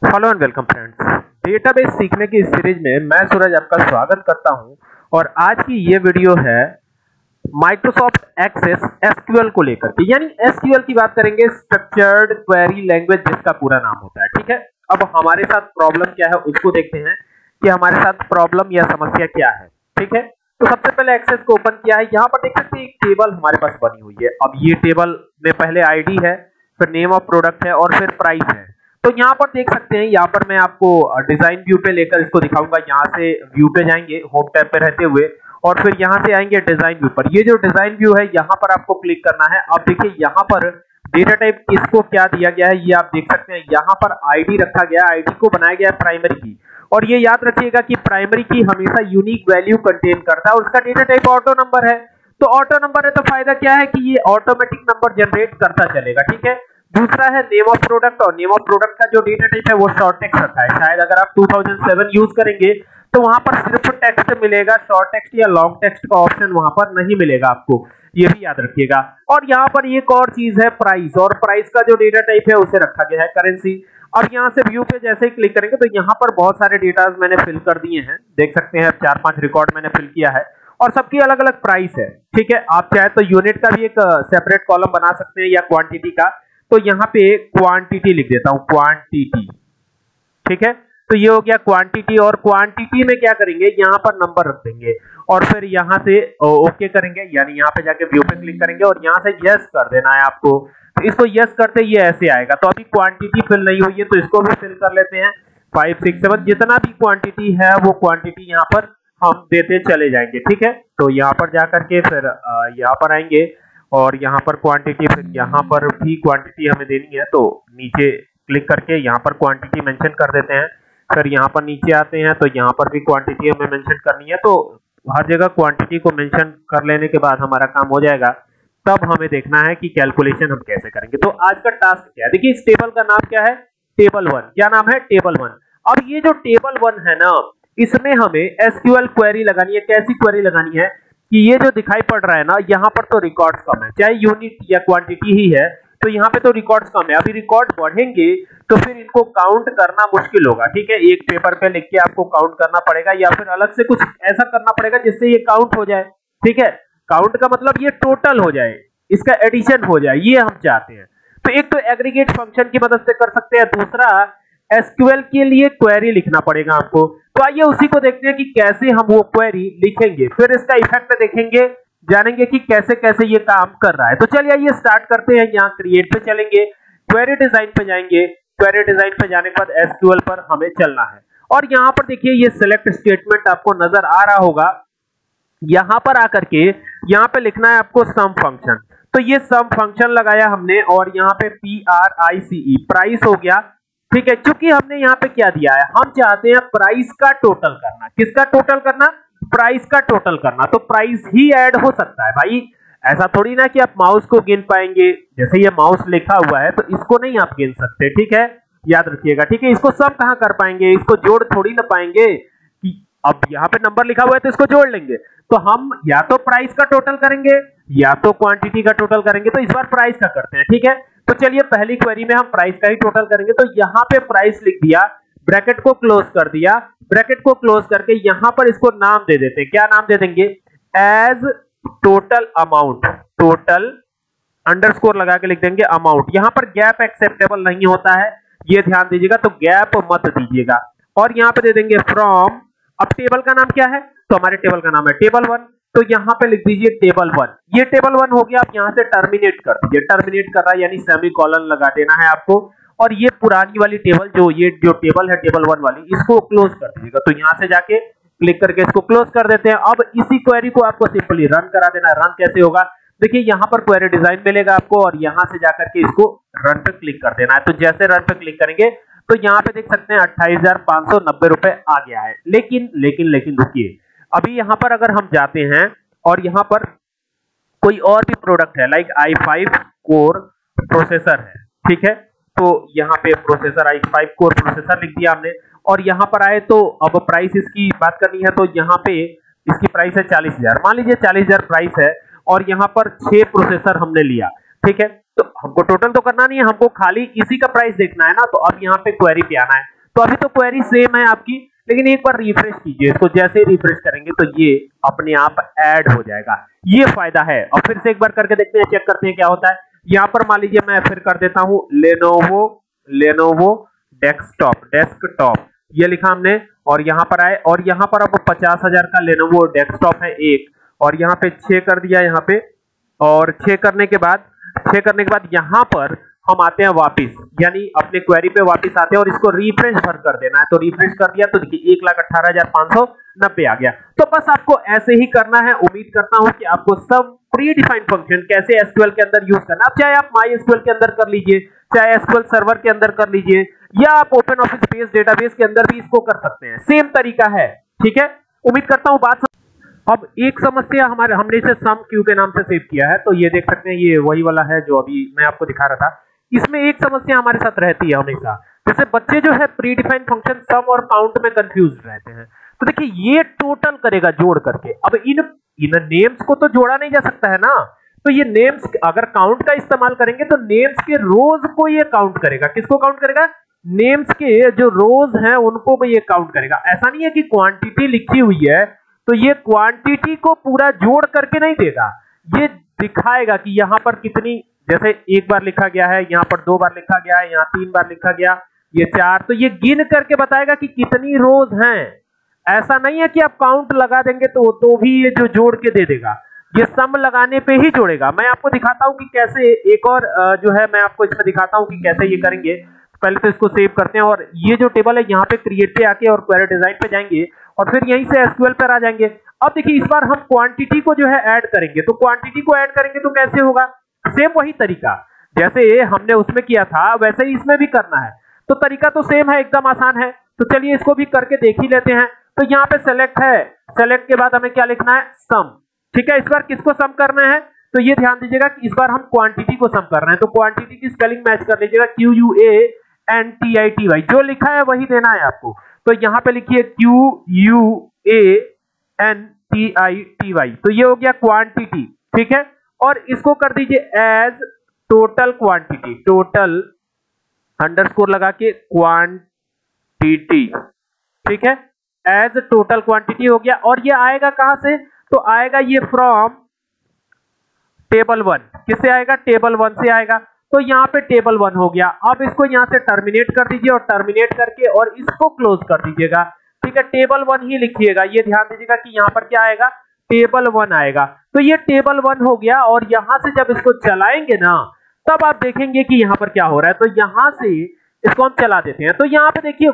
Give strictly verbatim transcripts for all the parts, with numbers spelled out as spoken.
Hello and welcome friends. Database सीखने की इस सीरीज में मैं सूरज आपका स्वागत करता हूं और आज की ये वीडियो है माइक्रोसॉफ्ट एक्सेस एसक्यूएल को लेकर के, यानी एसक्यूएल की बात करेंगे, स्ट्रक्चर्ड क्वेरी लैंग्वेज जिसका पूरा नाम होता है। ठीक है, अब हमारे साथ प्रॉब्लम क्या है उसको देखते हैं कि हमारे साथ प्रॉब्लम या समस्या क्या है। ठीक है, तो सबसे पहले एक्सेस को ओपन किया है। यहाँ पर देख सकते हैं एक टेबल हमारे पास बनी हुई है। अब ये टेबल में पहले आईडी है, फिर नेम ऑफ प्रोडक्ट है और फिर प्राइस है। तो यहाँ पर देख सकते हैं, यहाँ पर मैं आपको डिजाइन व्यू पे लेकर इसको दिखाऊंगा। यहाँ से व्यू पे जाएंगे होम टैब पे रहते हुए और फिर यहाँ से आएंगे डिजाइन व्यू पर। ये जो डिजाइन व्यू है यहाँ पर आपको क्लिक करना है। अब देखिए यहाँ पर डेटा टाइप इसको क्या दिया गया है ये आप देख सकते हैं। यहाँ पर आईडी रखा गया, आईडी को बनाया गया है प्राइमरी की। और ये याद रखिएगा कि प्राइमरी की हमेशा यूनिक वैल्यू कंटेन करता है और उसका डेटा टाइप ऑटो नंबर है। तो ऑटो नंबर है तो फायदा क्या है कि ये ऑटोमेटिक नंबर जनरेट करता चलेगा। ठीक है, दूसरा है नेम ऑफ प्रोडक्ट, और नेम ऑफ प्रोडक्ट का जो डेटा टाइप है वो शॉर्ट टेक्स्ट रखा है। शायद अगर आप दो हज़ार सात यूज करेंगे तो वहां पर सिर्फ टेक्स्ट मिलेगा, शॉर्ट टेक्स्ट या लॉन्ग टेक्स्ट का ऑप्शन वहां पर नहीं मिलेगा आपको, ये भी याद रखिएगा। और यहाँ पर एक और चीज है प्राइस, और प्राइस का जो डेटा टाइप है उसे रखा गया है करेंसी। अब यहाँ से व्यू पे जैसे ही क्लिक करेंगे तो यहाँ पर बहुत सारे डेटाज मैंने फिल कर दिए हैं, देख सकते हैं चार पांच रिकॉर्ड मैंने फिल किया है और सबकी अलग अलग प्राइस है। ठीक है, आप चाहे तो यूनिट का भी एक सेपरेट कॉलम बना सकते हैं या क्वांटिटी का। तो यहाँ पे क्वांटिटी लिख देता हूं, क्वांटिटी। ठीक है, तो ये हो गया क्वांटिटी। और क्वांटिटी में क्या करेंगे, यहाँ पर नंबर रख देंगे और फिर यहाँ से ओके करेंगे, यानी यहाँ पे जाके व्यू पे क्लिक करेंगे और यहाँ से यस कर देना है आपको। तो इसको यस करते ये ऐसे आएगा। तो अभी क्वांटिटी फिल नहीं हुई है तो इसको भी फिल कर लेते हैं। फाइव सिक्स सेवन जितना भी क्वांटिटी है वो क्वांटिटी यहाँ पर हम देते चले जाएंगे। ठीक है, तो यहाँ पर जाकर के फिर यहाँ पर आएंगे और यहाँ पर क्वांटिटी, फिर यहाँ पर भी क्वांटिटी हमें देनी है तो नीचे क्लिक करके यहाँ पर क्वांटिटी मेंशन कर देते हैं। फिर यहाँ पर नीचे आते हैं तो यहाँ पर भी क्वांटिटी हमें मेंशन करनी है। तो हर जगह क्वांटिटी को मेंशन कर लेने के बाद हमारा काम हो जाएगा। तब हमें देखना है कि कैलकुलेशन हम कैसे करेंगे। तो आज का टास्क क्या है, देखिए इस टेबल का नाम क्या है, टेबल वन। क्या नाम है, टेबल वन। अब ये जो टेबल वन है ना, इसमें हमें एसक्यूएल क्वेरी लगानी है। कैसी क्वेरी लगानी है कि ये जो दिखाई पड़ रहा है ना, यहाँ पर तो रिकॉर्ड्स कम है, चाहे यूनिट या क्वांटिटी ही है, तो यहाँ पे तो रिकॉर्ड्स कम है। अभी रिकॉर्ड बढ़ेंगे तो फिर इनको काउंट करना मुश्किल होगा। ठीक है, एक पेपर पे लिख के आपको काउंट करना पड़ेगा या फिर अलग से कुछ ऐसा करना पड़ेगा जिससे ये काउंट हो जाए। ठीक है, काउंट का मतलब ये टोटल हो जाए, इसका एडिशन हो जाए, ये हम चाहते हैं। तो एक तो एग्रीगेट फंक्शन की मदद से कर सकते हैं, दूसरा एसक्यूएल के लिए क्वेरी लिखना पड़ेगा आपको। तो आइए उसी को देखते हैं कि कैसे हम वो क्वेरी लिखेंगे, फिर इसका इफेक्ट देखेंगे, जानेंगे कि कैसे कैसे ये काम कर रहा है। तो चलिए ये स्टार्ट करते हैं। यहाँ क्रिएट पे चलेंगे, क्वेरी डिजाइन पे जाएंगे, क्वेरी डिजाइन पे जाने के बाद एसक्यूएल पर हमें चलना है। और यहाँ पर देखिए ये सिलेक्ट स्टेटमेंट आपको नजर आ रहा होगा। यहाँ पर आकर के यहाँ पे लिखना है आपको सम फंक्शन। तो ये सम फंक्शन लगाया हमने और यहाँ पे P R I C E price हो गया। ठीक है, क्योंकि हमने यहाँ पे क्या दिया है, हम चाहते हैं प्राइस का टोटल करना। किसका टोटल करना, प्राइस का टोटल करना। तो प्राइस ही ऐड हो सकता है भाई, ऐसा थोड़ी ना कि आप माउस को गिन पाएंगे। जैसे ये माउस लिखा हुआ है तो इसको नहीं आप गिन सकते। ठीक है, याद रखिएगा। ठीक है, इसको सब कहां कर पाएंगे, इसको जोड़ थोड़ी ना पाएंगे कि अब यहाँ पे नंबर लिखा हुआ है तो इसको जोड़ लेंगे। तो हम या तो प्राइस का टोटल करेंगे या तो क्वांटिटी का टोटल करेंगे। तो इस बार प्राइस का करते हैं। ठीक है, तो चलिए पहली क्वेरी में हम प्राइस का ही टोटल करेंगे। तो यहाँ पे प्राइस लिख दिया, ब्रैकेट को क्लोज कर दिया, ब्रैकेट को क्लोज करके यहाँ पर इसको नाम दे देते हैं। क्या नाम दे देंगे, as total amount, total underscore लगा के लिख देंगे अमाउंट। यहाँ पर गैप एक्सेप्टेबल नहीं होता है, ये ध्यान दीजिएगा, तो गैप मत दीजिएगा। और यहाँ पे दे देंगे फ्रॉम। अब टेबल का नाम क्या है, तो हमारे टेबल का नाम है टेबल वन। तो यहाँ पे लिख दीजिए टेबल वन। ये टेबल वन हो गया। आप यहाँ से टर्मिनेट कर दीजिए, टर्मिनेट कर रहा है यानी सेमीकोलन लगा देना है आपको। और ये पुरानी वाली टेबल, जो ये जो टेबल है टेबल वन वाली, इसको क्लोज कर दीजिएगा। तो यहाँ से जाके क्लिक करके इसको क्लोज कर देते हैं। अब इसी क्वेरी को आपको सिंपली रन करा देना। रन कैसे होगा, देखिए यहाँ पर क्वेरी डिजाइन मिलेगा आपको और यहाँ से जाकर के इसको रन पे क्लिक कर देना है। तो जैसे रन पे क्लिक करेंगे तो यहाँ पे देख सकते हैं अट्ठाईस हजार पांच सौ नब्बे रुपए आ गया है। लेकिन लेकिन लेकिन रुकिए, अभी यहाँ पर अगर हम जाते हैं और यहाँ पर कोई और भी प्रोडक्ट है, like I five core processor है। ठीक है, तो यहाँ पे processor I five core processor लिख दिया हमने और यहाँ पर आए तो अब प्राइस इसकी बात करनी है। तो यहाँ पे इसकी प्राइस है चालीस हजार, मान लीजिए चालीस हजार प्राइस है और यहाँ पर छह प्रोसेसर हमने लिया। ठीक है, तो हमको टोटल तो करना नहीं है, हमको खाली इसी का प्राइस देखना है ना। तो अब यहाँ पे क्वेरी पे आना है। तो अभी तो क्वेरी सेम है आपकी, लेकिन एक बार रिफ्रेश कीजिए इसको। जैसे ही रिफ्रेश करेंगे तो ये अपने आप ऐड हो जाएगा। ये फायदा है। और फिर से एक बार करके देखते हैं, चेक करते हैं क्या होता है। यहाँ पर मान लीजिए मैं फिर कर देता हूँ लेनोवो लेनोवो डेस्कटॉप डेस्कटॉप ये लिखा हमने, और यहाँ पर आए और यहाँ पर अब पचास हजार का लेनोवो डेस्कटॉप है एक, और यहाँ पे छह कर दिया यहाँ पे। और छह करने के बाद छह करने के बाद यहाँ पर हम आते हैं वापिस, यानी अपने क्वेरी पे वापिस आते हैं और इसको रिफ्रेश भर कर देना है। तो रिफ्रेश कर दिया तो देखिए एक लाख अठारह हजार पांच सौ नब्बे आ गया। तो बस आपको ऐसे ही करना है। उम्मीद करता हूं कि आपको सब प्री डिफाइंड फंक्शन कैसे एसक्यूएल के अंदर यूज करना, अब चाहे आप माई एसक्यूएल के अंदर कर लीजिए, चाहे एसक्यूएल सर्वर के अंदर कर लीजिए, या आप ओपन ऑफिस बेस डेटाबेस के अंदर भी इसको कर सकते हैं। सेम तरीका है, ठीक है। उम्मीद करता हूं बात। अब एक समस्या हमारे हमने इसे सम क्यू के नाम से सेव किया है, तो ये देख सकते हैं ये वही वाला है जो अभी मैं आपको दिखा रहा था। इसमें एक समस्या हमारे साथ रहती है हमेशा, जैसे बच्चे जो है प्री डिफाइंड फंक्शन सम और काउंट में कंफ्यूज रहते हैं। तो देखिए ये टोटल करेगा जोड़ करके। अब इन इन नेम्स को तो जोड़ा नहीं जा सकता है ना, तो ये नेम्स अगर काउंट का इस्तेमाल करेंगे तो नेम्स के रोज को ये काउंट करेगा। किसको काउंट करेगा? नेम्स के जो रोज हैं उनको भी ये काउंट करेगा। ऐसा नहीं है कि क्वांटिटी लिखी हुई है तो ये क्वांटिटी को पूरा जोड़ करके नहीं देगा, ये दिखाएगा कि यहां पर कितनी, जैसे एक बार लिखा गया है, यहां पर दो बार लिखा गया है, यहां तीन बार लिखा गया, ये चार, तो ये गिन करके बताएगा कि कितनी रोज हैं। ऐसा नहीं है कि आप काउंट लगा देंगे तो तो भी ये जो जोड़ के दे देगा, ये सम लगाने पे ही जोड़ेगा। मैं आपको दिखाता हूं कि कैसे, एक और जो है मैं आपको इसमें दिखाता हूं कि कैसे ये करेंगे। पहले तो इसको सेव करते हैं और ये जो टेबल है यहाँ पे क्रिएट पे आके और क्वेरी डिजाइन पे जाएंगे और फिर यहीं से एसक्यूएल पर आ जाएंगे। अब देखिए इस बार हम क्वांटिटी को जो है ऐड करेंगे, तो क्वांटिटी को ऐड करेंगे तो कैसे होगा? सेम वही तरीका जैसे हमने उसमें किया था वैसे ही इसमें भी करना है। तो तरीका तो सेम है, एकदम आसान है। तो चलिए इसको भी करके देख ही लेते हैं। तो यहाँ पे सेलेक्ट है, सेलेक्ट के बाद हमें क्या लिखना है? सम। ठीक है, इस बार किसको सम करना है? तो ये ध्यान दीजिएगा कि इस बार हम क्वांटिटी को सम कर रहे हैं। तो क्वांटिटी की स्पेलिंग मैच कर लीजिएगा, Q U A N T I T Y, जो लिखा है वही देना है आपको। तो यहाँ पे लिखिए Q U A N T I T Y, तो ये हो गया क्वांटिटी। ठीक है, और इसको कर दीजिए as total quantity, total underscore लगा के क्वांटिटी। ठीक है, एज टोटल क्वांटिटी हो गया। और ये आएगा कहां से? तो आएगा ये फ्रॉम टेबल वन। किससे आएगा? टेबल वन से आएगा। तो यहाँ पे टेबल वन हो गया। अब इसको यहाँ से टर्मिनेट कर दीजिए और टर्मिनेट करके और इसको क्लोज कर दीजिएगा। ठीक है, टेबल वन ही लिखिएगा। ये ध्यान दीजिएगा कि यहाँ पर क्या आएगा? टेबल वन आएगा। तो ये टेबल वन हो गया और यहां से जब इसको चलाएंगे ना तब आप देखेंगे कि यहाँ पर क्या हो रहा है। तो यहां से इसको हम चला देते हैं। तो यहाँ पे देखिए एक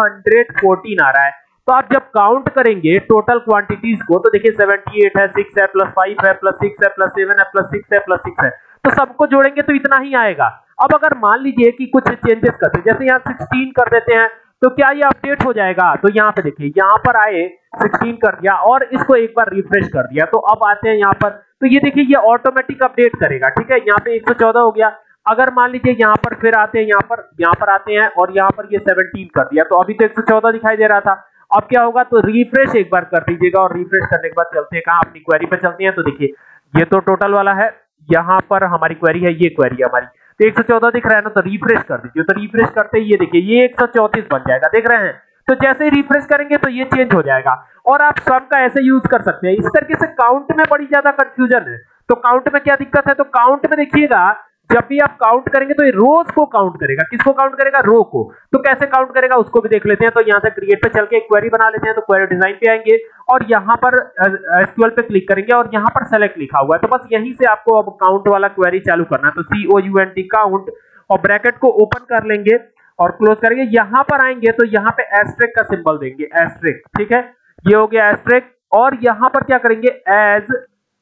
सौ चौदह आ रहा है। तो आप जब काउंट करेंगे टोटल क्वांटिटीज को तो देखिए अठहत्तर है, सिक्स है, प्लस फाइव है, प्लस सिक्स है, प्लस सेवन है, प्लस सिक्स है, प्लस सिक्स है, तो सबको जोड़ेंगे तो इतना ही आएगा। अब अगर मान लीजिए कि कुछ चेंजेस करते हैं, जैसे यहाँ सोलह कर देते हैं, तो क्या ये अपडेट हो जाएगा? तो यहाँ पे देखिए, यहाँ पर आए सोलह कर दिया और इसको एक बार रिफ्रेश कर दिया, तो अब आते हैं यहाँ पर, तो ये देखिए ये ऑटोमेटिक अपडेट करेगा। ठीक है, यहाँ पे एक सौ चौदह हो गया। अगर मान लीजिए यहाँ पर फिर आते हैं, यहाँ पर यहाँ पर आते हैं और यहाँ पर ये सत्रह कर दिया, तो अभी तो एक सौ चौदह दिखाई दे रहा था। अब क्या होगा? तो रिफ्रेश एक बार कर दीजिएगा और रिफ्रेश करने के बाद चलते हैं कहाँ? अपनी क्वेरी पे चलते हैं। तो देखिए ये तो टोटल वाला है, यहाँ पर हमारी क्वेरी है, ये क्वेरी है हमारी, तो एक सौ चौदह दिख रहा है ना, तो रिफ्रेश कर दीजिए। तो रिफ्रेश करते ही ये देखिए ये एक सौ चौंतीस बन जाएगा, देख रहे हैं? तो जैसे ही रिफ्रेश करेंगे तो ये चेंज हो जाएगा। और आप सम का ऐसे यूज कर सकते हैं। इस तरीके से काउंट में बड़ी ज्यादा कंफ्यूजन है। तो काउंट में क्या दिक्कत है? तो काउंट में देखिएगा जब भी आप काउंट करेंगे तो ये रोज को काउंट करेगा। किसको काउंट करेगा? रो को। तो कैसे काउंट करेगा उसको भी देख लेते हैं। तो यहाँ से क्रिएट पे चल के एक क्वेरी बना लेते हैं। तो क्वेरी डिजाइन पे आएंगे और यहाँ पर एसक्यूएल पे क्लिक करेंगे और यहाँ पर सेलेक्ट लिखा हुआ है, तो बस यहीं से आपको अब काउंट वाला क्वेरी चालू करना है। तो C O U N T count और ब्रैकेट को ओपन कर लेंगे और क्लोज करेंगे। यहाँ पर आएंगे तो यहाँ पे एस्ट्रिक का सिंबल देंगे, एस्ट्रिक। ठीक है, ये हो गया एस्ट्रिक। और यहाँ पर क्या करेंगे? As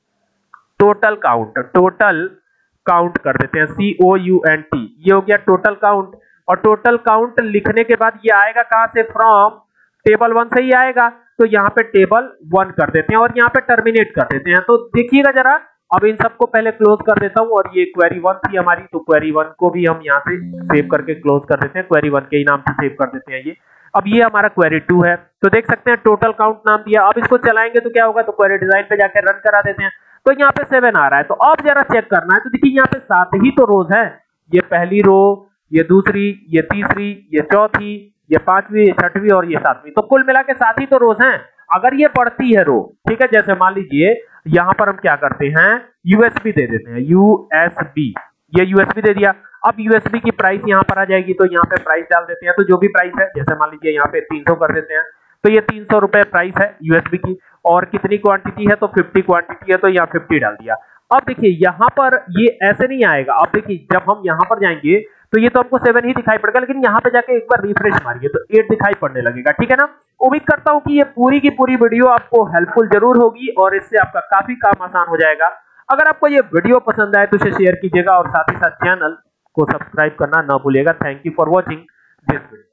total count, total count कर देते हैं, C O U N T. ये हो गया टोटल काउंट। और टोटल काउंट लिखने के बाद ये आएगा कहां से? फ्रॉम टेबल वन से ही आएगा। तो यहाँ पे टेबल वन कर देते हैं और यहाँ पे टर्मिनेट कर देते हैं। तो देखिएगा जरा, अब इन सबको पहले क्लोज कर देता हूं। और ये क्वेरी वन थी हमारी, तो क्वेरी वन को भी हम यहाँ से सेव करके क्लोज कर देते हैं। क्वेरी वन के ही नाम से सेव कर देते हैं ये। अब ये हमारा क्वेरी टू है, तो देख सकते हैं टोटल काउंट नाम दिया। अब इसको चलाएंगे तो क्या होगा? तो क्वेरी डिजाइन पे जाकर रन करा देते हैं। तो यहाँ पे सेवन आ रहा है। तो अब जरा चेक करना है, तो देखिए यहाँ पे सात ही तो रोज है, ये पहली रो, ये दूसरी, ये तीसरी, ये चौथी, ये पांचवी, ये छठवीं और ये सातवीं, तो कुल मिला के सात ही तो रोज हैं। अगर ये बढ़ती है रो, ठीक है, जैसे मान लीजिए यहां पर हम क्या करते हैं, यूएसबी दे देते हैं, यूएसबी, ये यूएसबी दे दिया। अब यूएसबी की प्राइस यहां पर आ जाएगी, तो यहां पे प्राइस डाल देते हैं, तो जो भी प्राइस है, जैसे मान लीजिए यहां पे तीन सौ कर देते हैं, तो ये तीन सौ रुपए प्राइस है यूएसबी की, और कितनी क्वांटिटी है, तो फिफ्टी क्वांटिटी है, तो यहाँ फिफ्टी डाल दिया। अब देखिए यहां पर ये ऐसे नहीं आएगा, अब देखिए जब हम यहां पर जाएंगे तो ये तो हमको सेवन ही दिखाई पड़ेगा, लेकिन यहाँ पे जाके एक बार रिफ्रेश मारिए तो एट दिखाई पड़ने लगेगा, ठीक है ना। उम्मीद करता हूं कि ये पूरी की पूरी वीडियो आपको हेल्पफुल जरूर होगी और इससे आपका काफी काम आसान हो जाएगा। अगर आपको ये वीडियो पसंद आए तो इसे शेयर कीजिएगा और साथ ही साथ चैनल को सब्सक्राइब करना ना भूलिएगा। Thank you for watching this video.